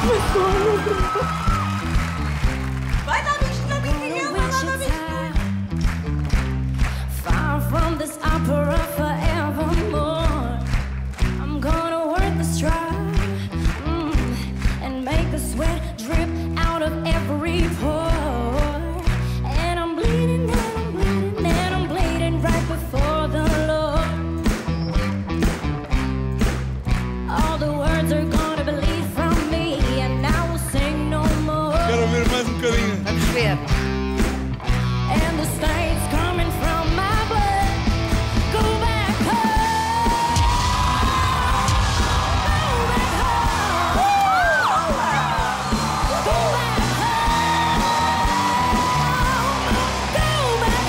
Vai dar bicho na biquinha, vai lá dar bicho. Far from this opera forevermore. I'm gonna work the stride and make the sweat drip out of every pore. And I'm bleeding, and I'm bleeding, and I'm bleeding right before the Lord. All the words are gonna bleed from me, and I will sing no more. Quero ver mais bocadinho. Vamos ver. And the stains coming from my blood. Go back home. Go back home. Go back home. Go back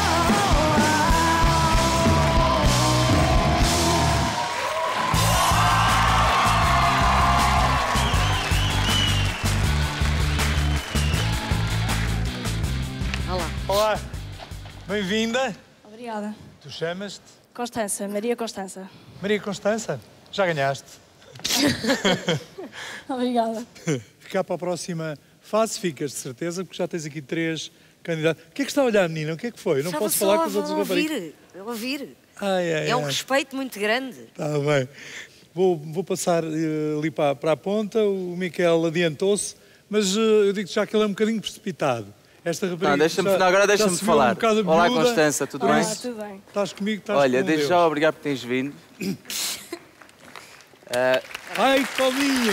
Olá. Olá, bem-vinda. Obrigada. Tu chamas-te Constança, Maria Constança. Maria Constança. Já ganhaste. Obrigada. Ficar para a próxima fase, ficas de certeza, porque já tens aqui 3 candidatos. O que é que está a olhar, menina? O que é que foi? Não Estava posso só falar com os outros a rapazes. ouvir. Ai, É um respeito muito grande. Está bem. Vou passar ali para a ponta. O Miquel adiantou-se, mas eu digo já que ele é um bocadinho precipitado. Esta rapariga. Agora deixa-me falar. Um bocado Olá, miúda. Constança, tudo Olá, bem? tudo bem. Estás comigo, estás Olha, com desde Deus. já obrigado por teres vindo. Ai, Tominho!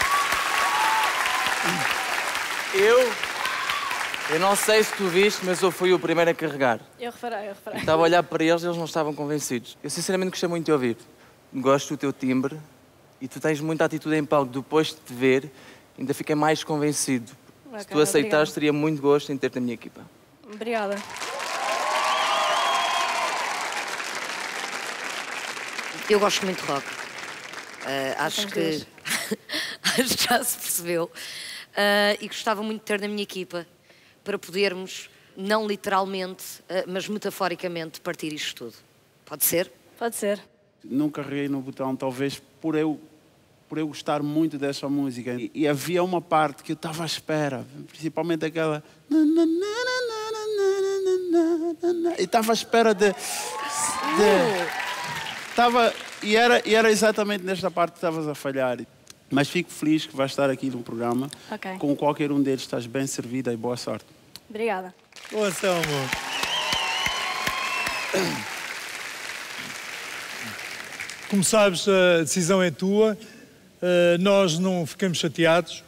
Eu não sei se tu viste, mas eu fui o primeiro a carregar. Eu reparei. Estava a olhar para eles e eles não estavam convencidos. Eu sinceramente gostei muito de ouvir. Gosto do teu timbre e tu tens muita atitude em palco. Depois de te ver, ainda fiquei mais convencido. Se tu aceitares, teria muito gosto em ter-te na minha equipa. Obrigada. Eu gosto muito de rock. Acho que já se percebeu. E gostava muito de ter na minha equipa para podermos, não literalmente, mas metaforicamente, partir isto tudo. Pode ser? Pode ser. Não carreguei no botão, talvez por eu gostar muito dessa música. E havia uma parte que eu estava à espera, principalmente aquela... E estava à espera de... E era exatamente nesta parte que estavas a falhar. Mas fico feliz que vais estar aqui no programa. Ok. Com qualquer um deles estás bem servida e boa sorte. Obrigada. Boa, Selmo. Como sabes, a decisão é tua. Nós não ficamos chateados.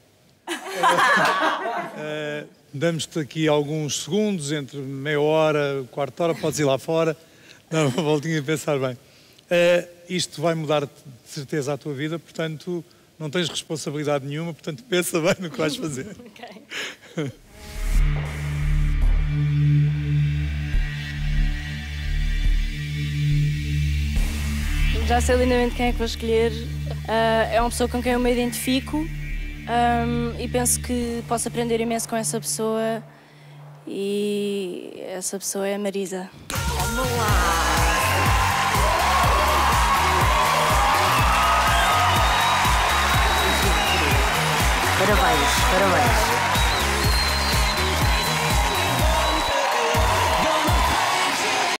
Damos-te aqui alguns segundos, entre meia hora, quarto de hora, podes ir lá fora, dar uma voltinha e pensar bem. Isto vai mudar de certeza a tua vida, portanto, não tens responsabilidade nenhuma, portanto, pensa bem no que vais fazer. Ok. Já sei lindamente quem é que vou escolher. É uma pessoa com quem eu me identifico e penso que posso aprender imenso com essa pessoa. E essa pessoa é a Marisa. Vamos lá! Parabéns.